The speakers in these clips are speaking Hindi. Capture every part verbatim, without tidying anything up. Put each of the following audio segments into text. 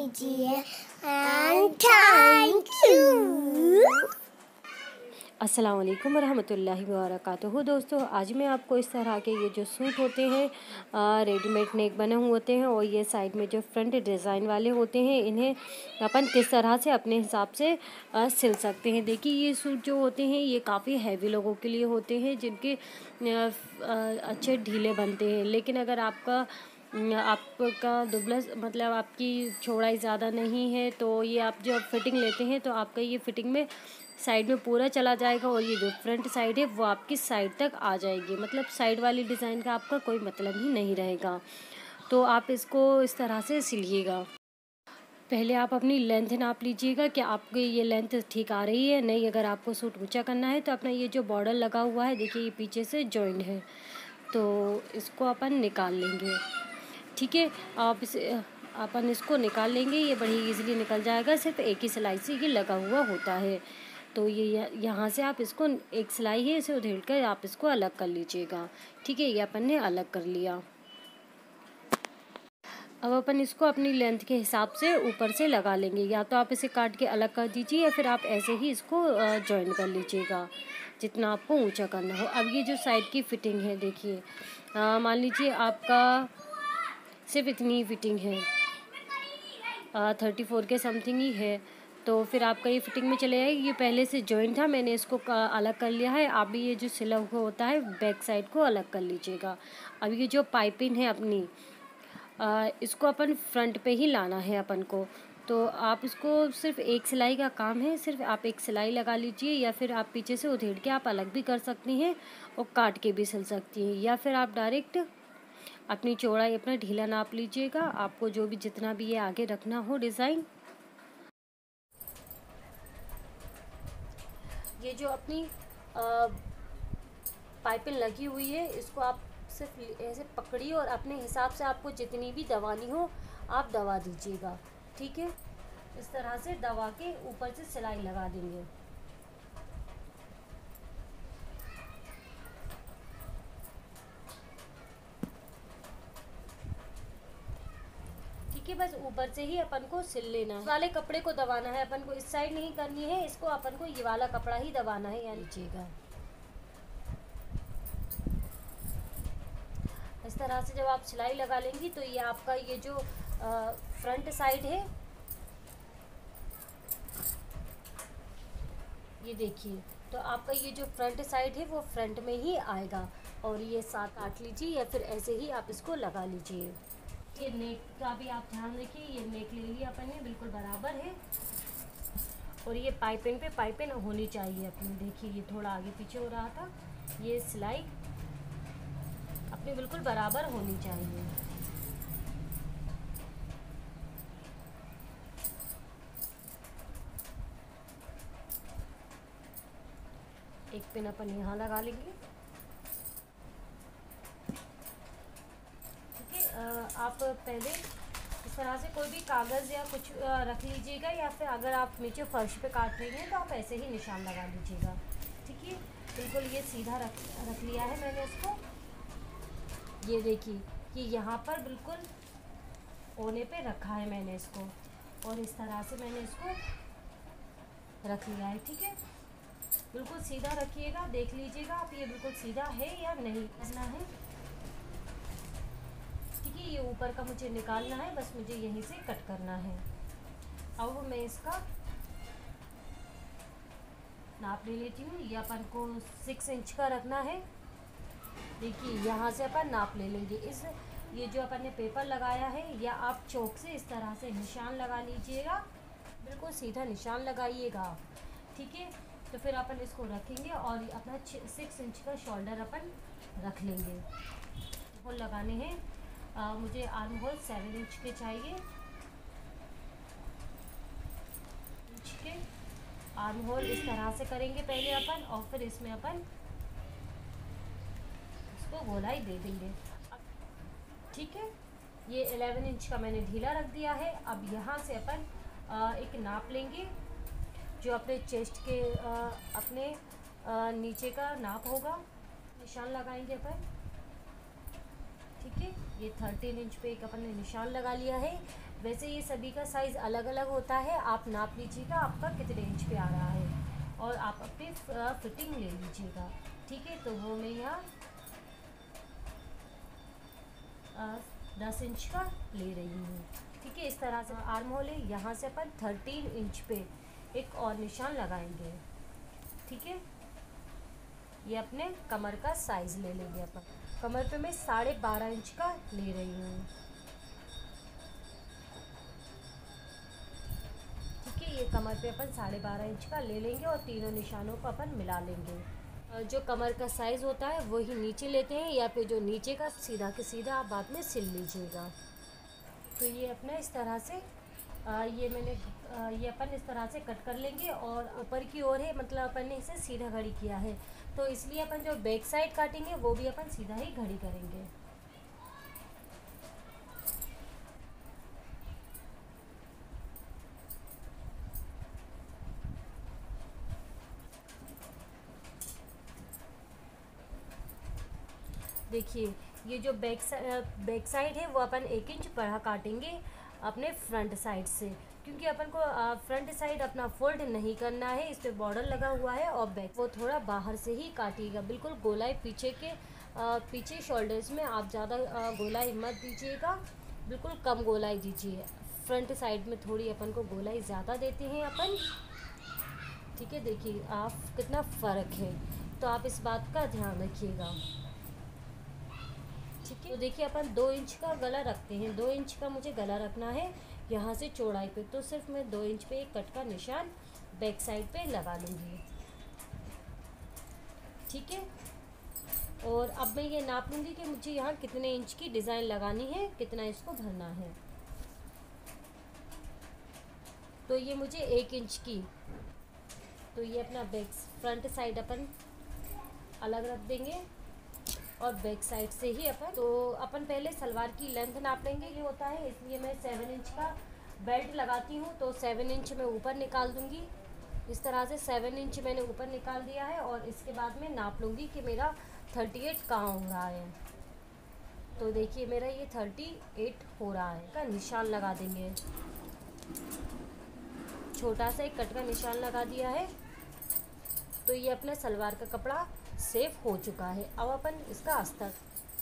कीजिए एंड थैंक यू। अस्सलाम वालेकुम रहमतुल्लाहि व बरकातुहू। दोस्तों, आज मैं आपको इस तरह के ये जो सूट होते हैं रेडीमेड नेक बने हुए होते हैं और ये साइड में जो फ्रंट डिज़ाइन वाले होते हैं, इन्हें अपन किस तरह से अपने हिसाब से आ, सिल सकते हैं। देखिए, ये सूट जो होते हैं ये काफ़ी हैवी लोगों के लिए होते हैं जिनके आ, आ, अच्छे ढीले बनते हैं। लेकिन अगर आपका आपका दुबला मतलब आपकी चौड़ाई ज़्यादा नहीं है तो ये आप जो फिटिंग लेते हैं तो आपका ये फिटिंग में साइड में पूरा चला जाएगा और ये जो फ्रंट साइड है वो आपकी साइड तक आ जाएगी। मतलब साइड वाली डिज़ाइन का आपका कोई मतलब ही नहीं रहेगा। तो आप इसको इस तरह से सिलिएगा। पहले आप अपनी लेंथ नाप लीजिएगा कि आपकी ये लेंथ ठीक आ रही है नहीं। अगर आपको सूट ऊंचा करना है तो अपना ये जो बॉर्डर लगा हुआ है, देखिए ये पीछे से जॉइंट है, तो इसको अपन निकाल लेंगे। ठीक है, आप इसे अपन इसको निकाल लेंगे। ये बड़ी इजीली निकल जाएगा, सिर्फ एक ही सिलाई से ये लगा हुआ होता है। तो ये यहाँ से आप इसको एक सिलाई है इसे उधेड़ कर आप इसको अलग कर लीजिएगा। ठीक है, ये अपन ने अलग कर लिया। अब अपन इसको अपनी लेंथ के हिसाब से ऊपर से लगा लेंगे। या तो आप इसे काट के अलग कर दीजिए या फिर आप ऐसे ही इसको जॉइन कर लीजिएगा जितना आपको ऊंचा करना हो। अब ये जो साइड की फिटिंग है, देखिए मान लीजिए आपका सिर्फ इतनी ही फिटिंग है, थर्टी फोर के समथिंग ही है, तो फिर आपका ये फिटिंग में चले जाएगी। ये पहले से जॉइंट था, मैंने इसको अलग कर लिया है। आप भी ये जो सिला हुआ होता है बैक साइड को अलग कर लीजिएगा। अब ये जो पाइपिंग है अपनी, आ, इसको अपन फ्रंट पे ही लाना है अपन को। तो आप इसको सिर्फ एक सिलाई का काम है, सिर्फ आप एक सिलाई लगा लीजिए या फिर आप पीछे से उधेड़ के आप अलग भी कर सकती हैं और काट के भी सिल सकती हैं। या फिर आप डायरेक्ट अपनी चौड़ाई अपना ढीला नाप लीजिएगा, आपको जो भी जितना भी ये आगे रखना हो डिज़ाइन। ये जो अपनी पाइपिंग लगी हुई है इसको आप सिर्फ ऐसे पकड़िए और अपने हिसाब से आपको जितनी भी दबानी हो आप दबा दीजिएगा। ठीक है, इस तरह से दबा के ऊपर से सिलाई लगा देंगे। ठीक है, बस ऊपर से ही अपन को सिल लेना है। वाले कपड़े को दबाना है अपन को, इस साइड नहीं करनी है, इसको अपन को ये वाला कपड़ा ही दबाना है। या नीचेगा इस तरह से जब आप सिलाई लगा लेंगी तो ये आपका ये जो आ, फ्रंट साइड है, ये देखिए, तो आपका ये जो फ्रंट साइड है वो फ्रंट में ही आएगा। और ये साथ काट लीजिए या फिर ऐसे ही आप इसको लगा लीजिए। ये नेक का भी आप ध्यान रखिए, ये नेक ले लिया अपन ने, बिल्कुल बराबर है। और ये पाइपिंग पे पाइपिंग होनी चाहिए अपनी। देखिए ये थोड़ा आगे पीछे हो रहा था, ये सिलाई अपनी बिल्कुल बराबर होनी चाहिए। एक पिन अपन यहाँ लगा लेंगे। ठीक है, आप पहले इस तरह से कोई भी कागज़ या कुछ रख लीजिएगा या फिर अगर आप नीचे फर्श पे काट रही हैं तो आप ऐसे ही निशान लगा लीजिएगा। ठीक है, बिल्कुल ये सीधा रख रख लिया है मैंने इसको। ये देखिए कि यहाँ पर बिल्कुल कोने पे रखा है मैंने इसको और इस तरह से मैंने इसको रख लिया है। ठीक है, बिल्कुल सीधा रखिएगा, देख लीजिएगा आप ये बिल्कुल सीधा है या नहीं करना है। ठीक है, ये ऊपर का मुझे निकालना है, बस मुझे यहीं से कट करना है। अब मैं इसका नाप ले लेती हूँ। ये अपन को सिक्स इंच का रखना है। देखिए यहाँ से अपन नाप ले लेंगे। इस ये जो अपन ने पेपर लगाया है या आप चौक से इस तरह से निशान लगा लीजिएगा, बिल्कुल सीधा निशान लगाइएगा। ठीक है, तो फिर अपन इसको रखेंगे और अपना सिक्स इंच का शोल्डर अपन रख लेंगे। होल लगाने हैं, आ, मुझे आर्म होल सेवन इंच के चाहिए। इंच के आर्म होल इस तरह से करेंगे पहले अपन और फिर इसमें अपन इसको गोलाई दे देंगे। ठीक है, ये इलेवन इंच का मैंने ढीला रख दिया है। अब यहाँ से अपन आ, एक नाप लेंगे जो अपने चेस्ट के आ, अपने आ, नीचे का नाप होगा। निशान लगाएंगे अपन। ठीक है, ये थर्टीन इंच पे एक अपन ने निशान लगा लिया है। वैसे ये सभी का साइज़ अलग अलग होता है, आप नाप लीजिएगा आपका कितने इंच पे आ रहा है और आप अपनी फिटिंग ले लीजिएगा। ठीक है, तो वो मैं यहाँ दस इंच का ले रही हूँ। ठीक है, इस तरह से आर्म होल है, यहाँ से अपन थर्टीन इंच पे एक और निशान लगाएंगे। ठीक है, ये अपने कमर का साइज़ ले लेंगे अपन। कमर पे मैं साढ़े बारह इंच का ले रही हूँ। ठीक है, ये कमर पे अपन साढ़े बारह इंच का ले लेंगे और तीनों निशानों को अपन मिला लेंगे। जो कमर का साइज़ होता है वही नीचे लेते हैं, या फिर जो नीचे का सीधा के सीधा आप बाद में सिल लीजिएगा। तो ये अपना इस तरह से आ, ये मैंने आ, ये अपन इस तरह से कट कर लेंगे और ऊपर की ओर है, मतलब अपन ने इसे सीधा घड़ी किया है, तो इसलिए अपन जो बैक साइड काटेंगे वो भी अपन सीधा ही घड़ी करेंगे। देखिए, ये जो बैक साइड बैक साइड है वो अपन एक इंच बढ़ा काटेंगे अपने फ्रंट साइड से, क्योंकि अपन को फ्रंट साइड अपना फोल्ड नहीं करना है। इस पे बॉर्डर लगा हुआ है और बैक वो थोड़ा बाहर से ही काटिएगा, बिल्कुल गोलाई पीछे के आ, पीछे शोल्डर्स में आप ज़्यादा गोलाई मत दीजिएगा, बिल्कुल कम गोलाई दीजिए। फ्रंट साइड में थोड़ी अपन को गोलाई ज़्यादा देते हैं अपन। ठीक है, देखिए आप कितना फ़र्क है, तो आप इस बात का ध्यान रखिएगा। ठीक है, तो देखिए अपन दो इंच का गला रखते हैं, दो इंच का मुझे गला रखना है यहाँ से चौड़ाई पे, तो सिर्फ मैं दो इंच पे एक कट का निशान बैक साइड पे लगा लूँगी। ठीक है, और अब मैं ये नाप लूँगी कि मुझे यहाँ कितने इंच की डिज़ाइन लगानी है, कितना इसको भरना है। तो ये मुझे एक इंच की, तो ये अपना बैक फ्रंट साइड अपन अलग रख देंगे और बैक साइड से ही अपन, तो अपन पहले सलवार की लेंथ नाप लेंगे। ये होता है, इसलिए मैं सेवन इंच का बेल्ट लगाती हूँ, तो सेवन इंच मैं ऊपर निकाल दूँगी। इस तरह से सेवन इंच मैंने ऊपर निकाल दिया है और इसके बाद में नाप लूँगी कि मेरा थर्टी एट कहाँ हो रहा है। तो देखिए मेरा ये थर्टी एट हो रहा है, का निशान लगा देंगे। छोटा सा एक कट का निशान लगा दिया है, तो ये अपने सलवार का कपड़ा सेफ हो चुका है। अब अपन इसका अस्तर,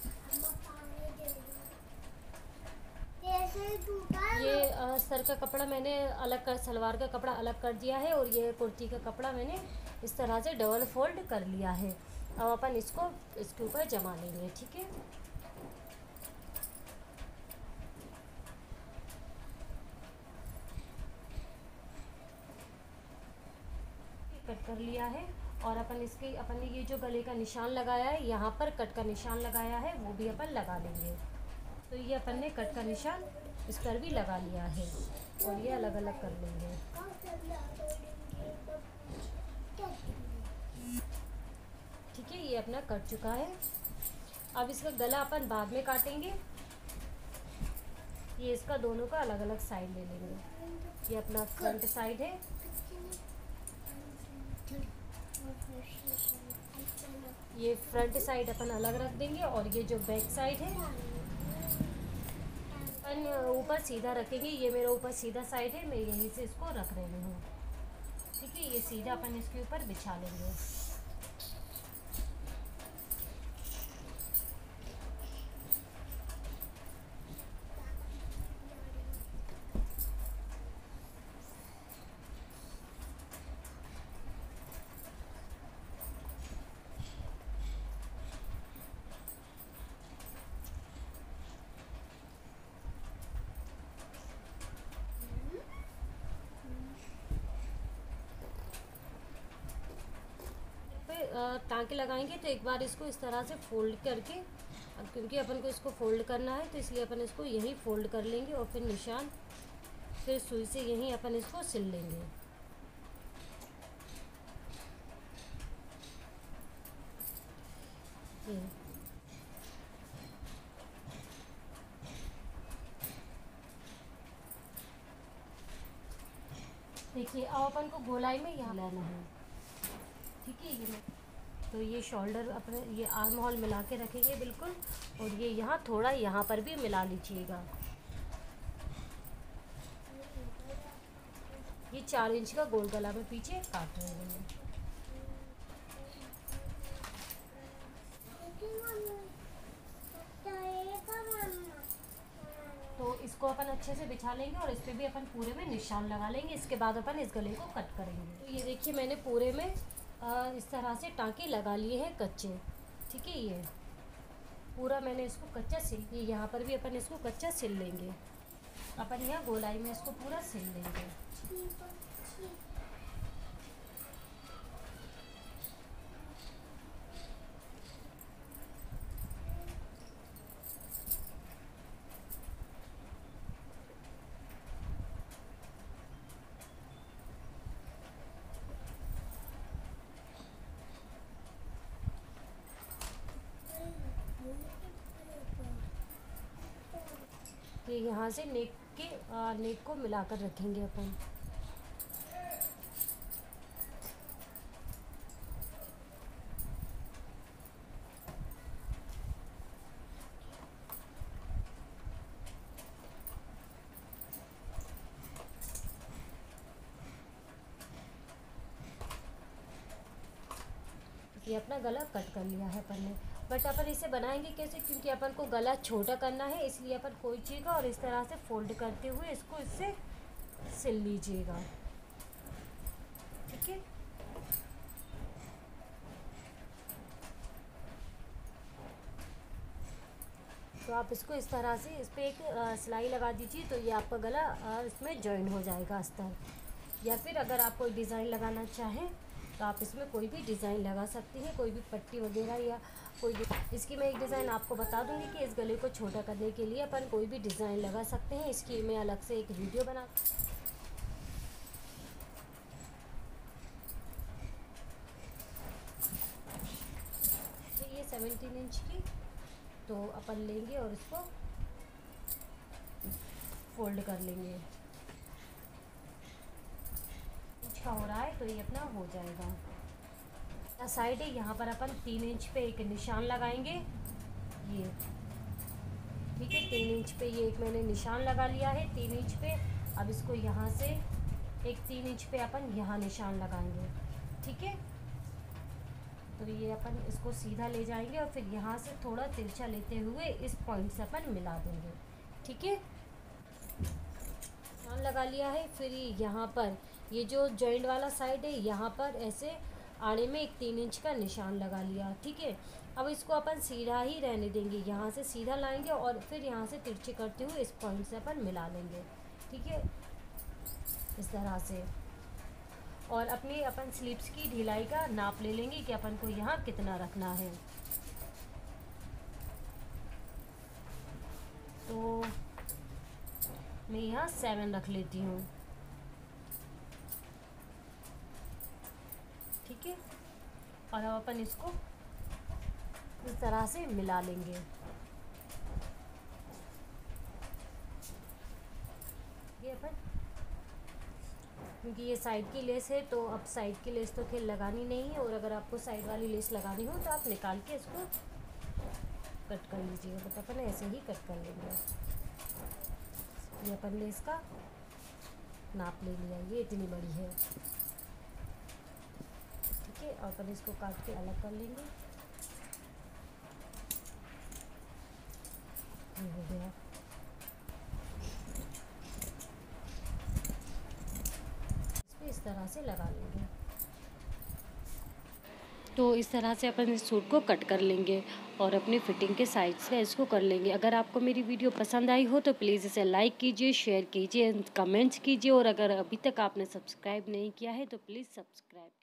ये अस्तर का कपड़ा मैंने अलग कर, सलवार का कपड़ा अलग कर दिया है और ये कुर्ती का कपड़ा मैंने इस तरह से डबल फोल्ड कर लिया है। अब अपन इसको इसके ऊपर जमा लेंगे। ठीक है, कट कर लिया है और अपन इसके अपन ने ये जो गले का निशान लगाया है, यहाँ पर कट का निशान लगाया है, वो भी अपन लगा लेंगे। तो ये अपन ने कट का निशान इस पर भी लगा लिया है और ये अलग अलग कर लेंगे। ठीक है, ये अपना कट चुका है। अब इसका गला अपन बाद में काटेंगे। ये इसका दोनों का अलग अलग साइड ले लेंगे। ये अपना फ्रंट साइड है, ये फ्रंट साइड अपन अलग रख देंगे और ये जो बैक साइड है अपन ऊपर सीधा रखेंगे। ये मेरा ऊपर सीधा साइड है, मैं यहीं से इसको रख रही हूँ। ठीक है, ये सीधा अपन इसके ऊपर बिछा लेंगे। टाँके लगाएंगे तो एक बार इसको इस तरह से फोल्ड करके, अब क्योंकि अपन को इसको फोल्ड करना है तो इसलिए अपन इसको यहीं फोल्ड कर लेंगे और फिर निशान, फिर सुई से यहीं अपन इसको सिल लेंगे। ये देखिए, अब अपन को गोलाई में यहाँ लाना है। ठीक है, ये तो ये शोल्डर अपने ये आर्म होल मिला के रखेंगे बिल्कुल, और ये यहाँ थोड़ा यहाँ पर भी मिला लीजिएगा। ये चार इंच का गोल गला में पीछे काट रहे हैं। तो इसको अपन अच्छे से बिछा लेंगे और इस पर भी अपन पूरे में निशान लगा लेंगे। इसके बाद अपन इस गले को कट करेंगे। तो ये देखिए मैंने पूरे में आ, इस तरह से टाँके लगा लिए हैं कच्चे, ठीक है। ये पूरा मैंने इसको कच्चा सिल, ये यहाँ पर भी अपन इसको कच्चा सिल लेंगे। अपन यहाँ गोलाई में इसको पूरा सिल लेंगे। ये यहाँ से नेक के आ, नेक को मिलाकर रखेंगे अपन। ये अपना गला कट कर लिया है अपन ने, बट अपन इसे बनाएंगे कैसे, क्योंकि अपन को गला छोटा करना है, इसलिए अपन खोइएगा और इस तरह से फोल्ड करते हुए इसको इससे सिल लीजिएगा, ठीक है। तो आप इसको इस तरह से इस पर एक सिलाई लगा दीजिए, तो ये आपका गला आ, इसमें जॉइन हो जाएगा अस्तर। या फिर अगर आप कोई डिज़ाइन लगाना चाहें तो आप इसमें कोई भी डिज़ाइन लगा सकती हैं, कोई भी पट्टी वगैरह या कोई भी। इसकी मैं एक डिज़ाइन आपको बता दूंगी कि इस गले को छोटा करने के लिए अपन कोई भी डिज़ाइन लगा सकते हैं। इसकी मैं अलग से एक वीडियो बना, तो ये सेवनटीन इंच की तो अपन लेंगे और इसको फोल्ड कर लेंगे। इंच का हो रहा है तो ये अपना हो जाएगा। साइड है यहाँ पर अपन तीन इंच पे एक निशान लगाएंगे, ये ठीक है। तीन इंच पे ये एक मैंने निशान लगा लिया है, तीन इंच पे। अब इसको यहाँ से एक तीन इंच पे अपन यहाँ निशान लगाएंगे, ठीक है। तो ये अपन इसको सीधा ले जाएंगे और फिर यहाँ से थोड़ा तिरछा लेते हुए इस पॉइंट से अपन मिला देंगे, ठीक है। निशान लगा लिया है। फिर यहाँ पर ये जो जॉइंट वाला साइड है यहाँ पर ऐसे आड़े में एक तीन इंच का निशान लगा लिया, ठीक है। अब इसको अपन सीधा ही रहने देंगे, यहाँ से सीधा लाएंगे और फिर यहाँ से तिरछे करते हुए इस पॉइंट से अपन मिला लेंगे, ठीक है, इस तरह से। और अपनी अपन स्लीव्स की ढिलाई का नाप ले लेंगे कि अपन को यहाँ कितना रखना है। तो मैं यहाँ सेवन रख लेती हूँ, ठीक है। और अब अपन इसको इस तरह से मिला लेंगे। ये अपन, क्योंकि ये साइड की लेस है तो अब साइड की लेस तो खैर लगानी नहीं है, और अगर आपको साइड वाली लेस लगानी हो तो आप निकाल के इसको कट कर लीजिएगा। तो अपन ऐसे ही कट कर लेंगे। ये अपन लेस का नाप ले लिया, ये इतनी बड़ी है, ठीक है। और अपन इसको काट के अलग कर लेंगे। ये हो गया। इसको इस तरह से लगा लेंगे। तो इस तरह से अपन इस सूट को कट कर लेंगे और अपनी फिटिंग के साइज का इसको कर लेंगे। अगर आपको मेरी वीडियो पसंद आई हो तो प्लीज़ इसे लाइक कीजिए, शेयर कीजिए, कमेंट्स कीजिए, और अगर अभी तक आपने सब्सक्राइब नहीं किया है तो प्लीज़ सब्सक्राइब